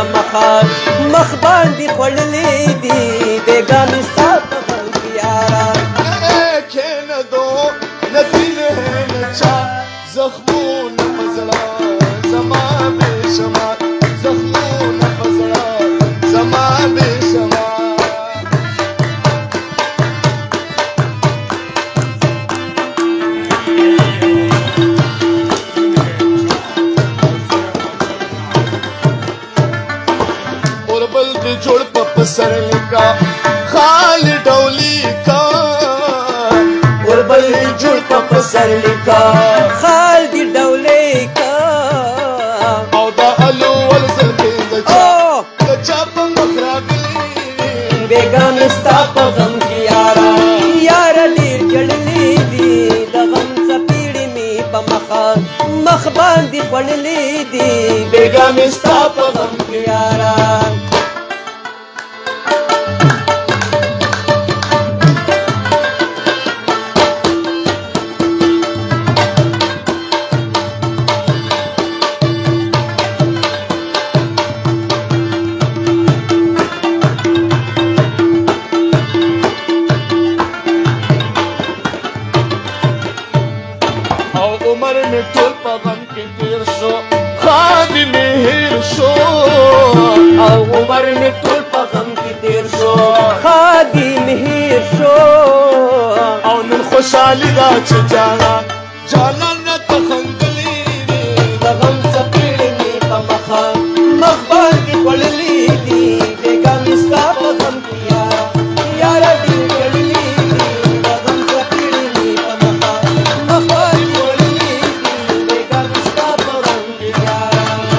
مخا مخ باندې خوړلې دي بیګا مې ستا په غم کې یاره کښېنېدو نه وینې نه چا زخمونه په زړه زما بېشمار زخمونه په زړه زما بېشمار اوربل دې جوړ په پسر لیکا خال ډولي کا اوربل دې جوړ په پسر لیکا خال دې ډولې کا او دا الول زلفې د چا په مخ راغلي بیګا مې ستا په غم کې یاره یاره ډېر ژړلې دي د غم څپېړې مې په مخه مخ باندې خوړلې دي بیګا مې ستا په غم کې یاره عمر میں ټول په غم کې تیر شو خادي مې هېر شو او عمر مې ټول په غم کې تیر شو خادي مې هېر شو او نن خوشحالي دا چې جانان راته خندلي دي د غم څپېړې مې په مخه مخ باندې خوړلې دي بیګا مې ستا په غم کې یاره یاره ډېر ژړلې دي د غم څپېړې مې په مخه مخ باندې خوړلې دي بیګا مې ستا په غم کې یاره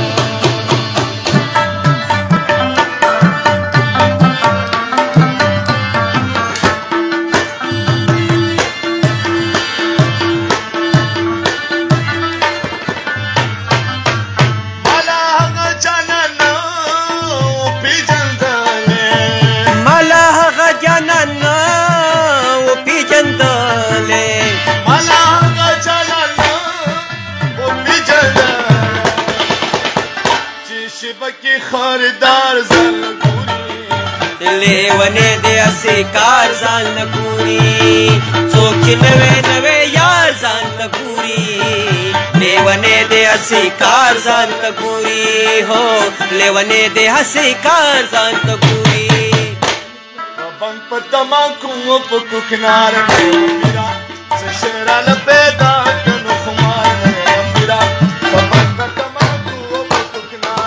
خاردار ځان نه ګوري لیونې دې هسې کار ځان نه ګوري څوک چې نوی نوی یار ځان نه ګوري لیونې دې هسې کار ځان نه ګوري هو لیونې دې هسې کار ځان نه ګوري بنګ په تماکو په کوکنار میرا څه شعراله پیدا کړو خمار میرا بنګ په تماکو په کوکنار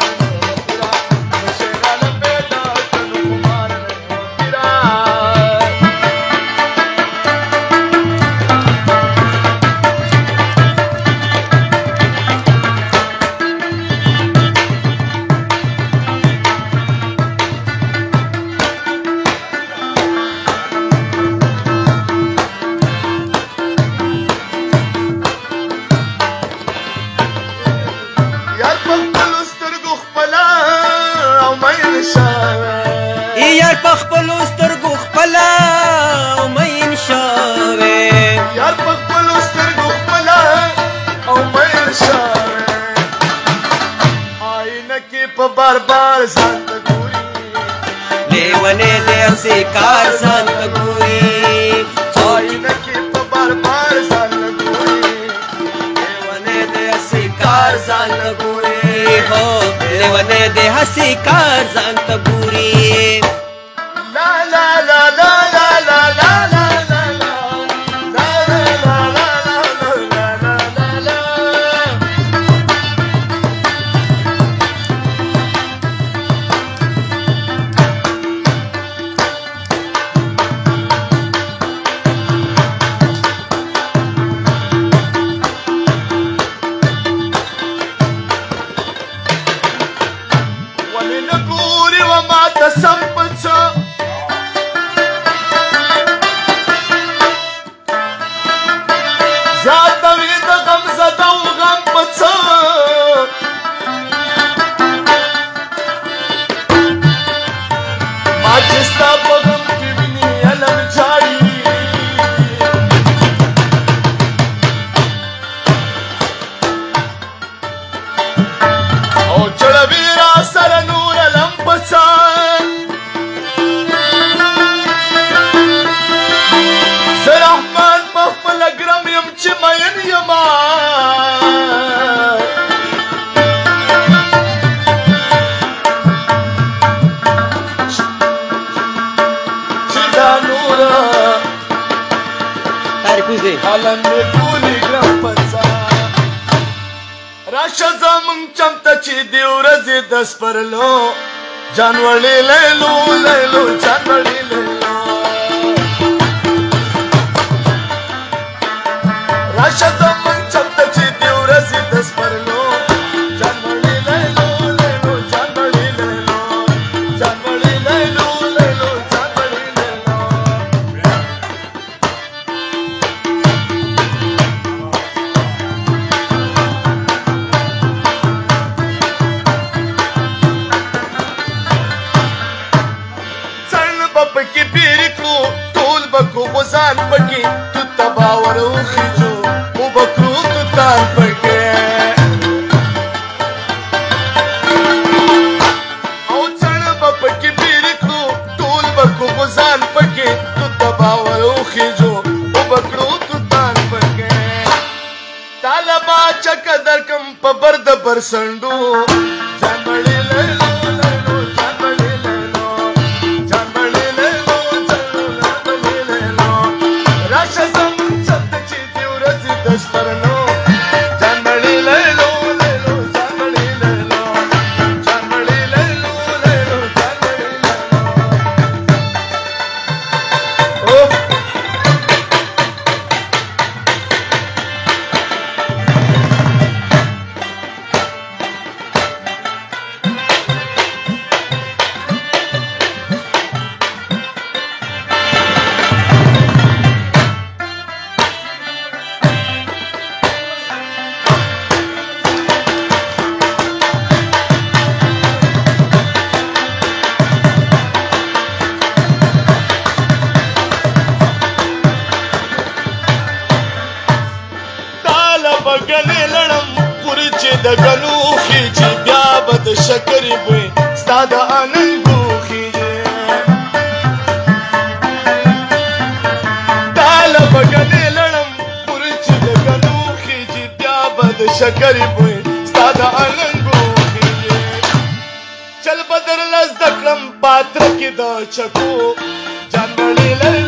یار په خپلو سترګو خپله او مین شوې یار په خپلو سترګو خپله او مین شوې آینه کې په بار بار ځان ته ګوري لیونې دې هسې کار ځان ته ګوري آینه کې په بار بار ځان ته ګوري لیونې دې هسې کار ځان ته ګوري هو لیونې دې هسې کار ځان ته ګوري لا لا لا لا لا لا لا لا او چړوي را سره نور چې دی ورځې د سپرلو جانوړې لیلو لیلو جانوړې لیلو راشه زمون چمته چې دی ورځې د سپرلو جانوړې لیلو لیلو جانوړې لیلو جانوړې لیلو لیلو جانوړې لیلو پکی پیری کړو ټول بکو غزان پکی تو تباور او خجو او بکرو تو تان پکی او څن پکی پیری کړو ټول بکو غزان پکی تو تباور او خجو او بکرو تو تان پکی طالبا چک درکم په برد برسندو جانړې لیلو بګنې لړم پوری چې د غنو خېږي بیا به د شکرې بوی ستا د اننګو خېږي تاله بګنې لړم پوری چې د غنو خېږي بیا به د شکرې بوی ستا د اننګو خېږي چل بدر لز د کړم پاتره کې د چکو جانړې